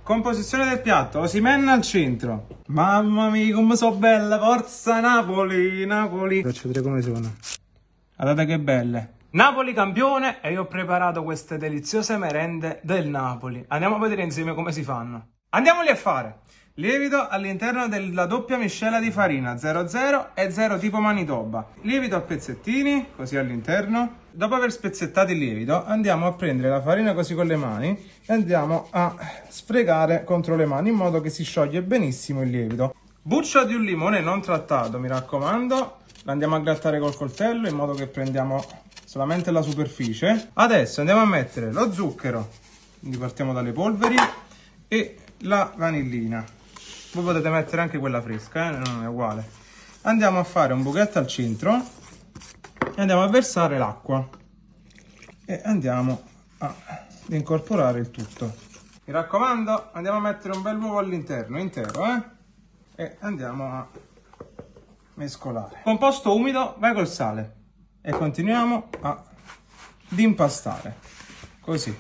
Composizione del piatto, Osimhen al centro. Mamma mia, come so bella, forza Napoli, Napoli. Faccio vedere come sono. Guardate che belle. Napoli campione e io ho preparato queste deliziose merende del Napoli. Andiamo a vedere insieme come si fanno. Andiamoli a fare. Lievito all'interno della doppia miscela di farina 00 e 0 tipo Manitoba. Lievito a pezzettini, così all'interno. Dopo aver spezzettato il lievito andiamo a prendere la farina così con le mani e andiamo a sfregare contro le mani in modo che si scioglie benissimo il lievito. Buccia di un limone non trattato, mi raccomando, lo andiamo a grattare col coltello in modo che prendiamo solamente la superficie. Adesso andiamo a mettere lo zucchero, quindi partiamo dalle polveri, e la vanillina. Voi potete mettere anche quella fresca, non è uguale. Andiamo a fare un buchetto al centro e andiamo a versare l'acqua e andiamo a incorporare il tutto. Mi raccomando, andiamo a mettere un bel uovo all'interno, intero, e andiamo a mescolare. Composto umido, vai col sale e continuiamo ad impastare, così.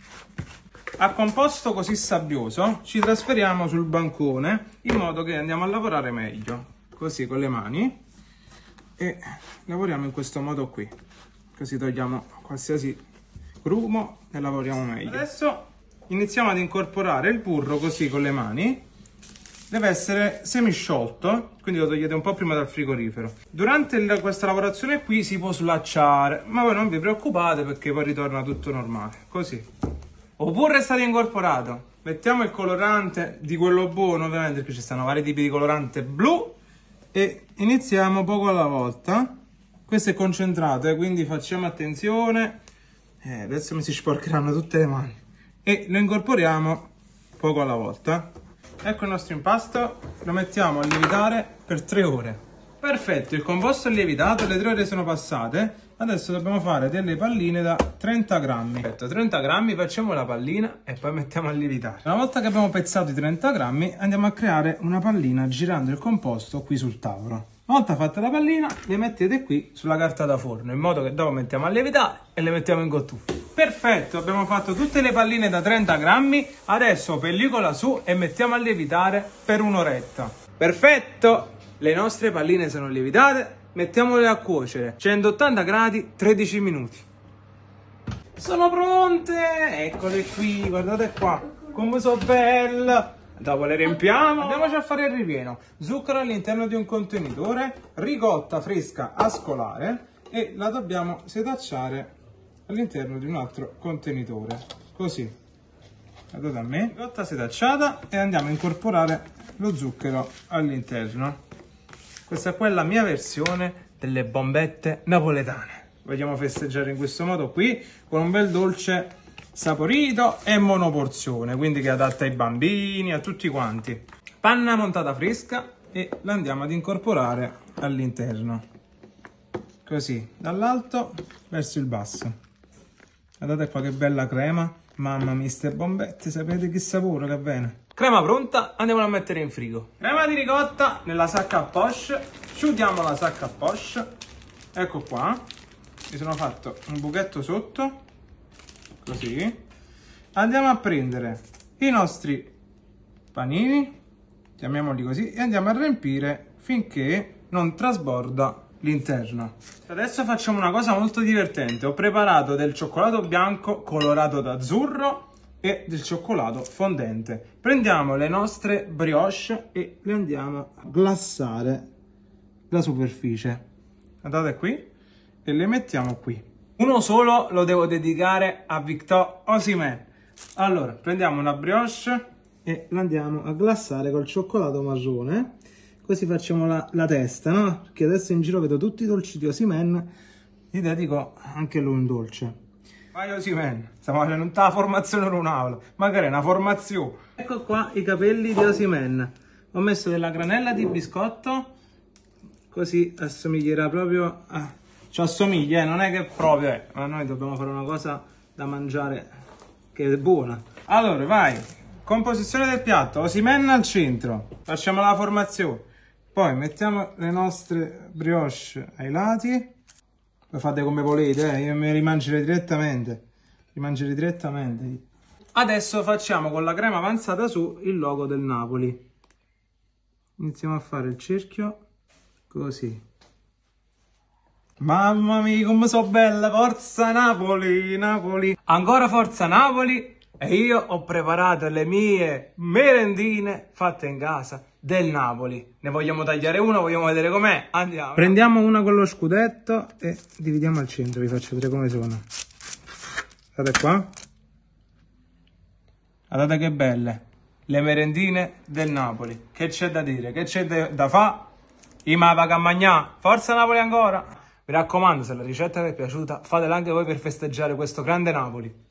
A composto così sabbioso ci trasferiamo sul bancone in modo che andiamo a lavorare meglio, così con le mani, e lavoriamo in questo modo qui, così togliamo qualsiasi grumo e lavoriamo meglio. Adesso iniziamo ad incorporare il burro così con le mani. Deve essere semisciolto, quindi lo togliete un po' prima dal frigorifero. Durante questa lavorazione qui si può slacciare, ma voi non vi preoccupate perché poi ritorna tutto normale, così. Il burro è stato incorporato, mettiamo il colorante di quello buono ovviamente perché ci stanno vari tipi di colorante blu e iniziamo poco alla volta. Questo è concentrato, quindi facciamo attenzione, adesso mi si sporcheranno tutte le mani, e lo incorporiamo poco alla volta. Ecco il nostro impasto, lo mettiamo a lievitare per 3 ore. Perfetto, il composto è lievitato, le 3 ore sono passate. Adesso dobbiamo fare delle palline da 30 grammi. Perfetto, 30 grammi, facciamo la pallina e poi mettiamo a lievitare. Una volta che abbiamo pezzato i 30 grammi, andiamo a creare una pallina girando il composto qui sul tavolo. Una volta fatta la pallina, le mettete qui sulla carta da forno, in modo che dopo mettiamo a lievitare e le mettiamo in cottura. Perfetto, abbiamo fatto tutte le palline da 30 grammi, adesso pellicola su e mettiamo a lievitare per un'oretta. Perfetto, le nostre palline sono lievitate. Mettiamole a cuocere, 180 gradi, 13 minuti. Sono pronte! Eccole qui, guardate qua, come sono belle! Dopo le riempiamo, andiamoci a fare il ripieno. Zucchero all'interno di un contenitore, ricotta fresca a scolare e la dobbiamo setacciare all'interno di un altro contenitore. Così, guardate a me, ricotta setacciata, e andiamo a incorporare lo zucchero all'interno. Questa qua è la mia versione delle bombette napoletane. Vogliamo festeggiare in questo modo qui, con un bel dolce saporito e monoporzione, quindi che è adatta ai bambini, a tutti quanti. Panna montata fresca e la andiamo ad incorporare all'interno. Così, dall'alto verso il basso. Guardate qua che bella crema. Mamma mia, ste bombette, sapete che sapore che avviene. Crema pronta, andiamola a mettere in frigo. Crema di ricotta nella sacca a poche, chiudiamo la sacca a poche, ecco qua, mi sono fatto un buchetto sotto, così. Andiamo a prendere i nostri panini, chiamiamoli così, e andiamo a riempire finché non trasborda l'interno. Adesso facciamo una cosa molto divertente, ho preparato del cioccolato bianco colorato d'azzurro e del cioccolato fondente. Prendiamo le nostre brioche e le andiamo a glassare la superficie. Guardate qui, e le mettiamo qui. Uno solo lo devo dedicare a Victor Osimhen. Allora, prendiamo una brioche e la andiamo a glassare col cioccolato marrone. Così facciamo la testa, no? Perché adesso in giro vedo tutti i dolci di Osimhen, gli dedico anche lui un dolce. Vai Osimhen, stiamo facendo tutta la formazione in un'aula, magari una formazione. Ecco qua i capelli di Osimhen. Ho messo della granella di biscotto, così assomiglierà proprio a... Ci assomiglia, non è che proprio ma noi dobbiamo fare una cosa da mangiare che è buona. Allora, vai, composizione del piatto, Osimhen al centro, facciamo la formazione. Poi mettiamo le nostre brioche ai lati, lo fate come volete, io me li mangerei direttamente, Adesso facciamo con la crema avanzata su il logo del Napoli. Iniziamo a fare il cerchio così. Mamma mia, come so bella, forza Napoli, Napoli. Ancora forza Napoli, e io ho preparato le mie merendine fatte in casa del Napoli. Ne vogliamo tagliare una, vogliamo vedere com'è? Andiamo. Prendiamo una con lo scudetto e dividiamo al centro, vi faccio vedere come sono. Guardate qua. Guardate che belle. Le merendine del Napoli. Che c'è da dire? Che c'è da fare? I mava a mangiare. Forza Napoli ancora! Mi raccomando, se la ricetta vi è piaciuta, fatela anche voi per festeggiare questo grande Napoli.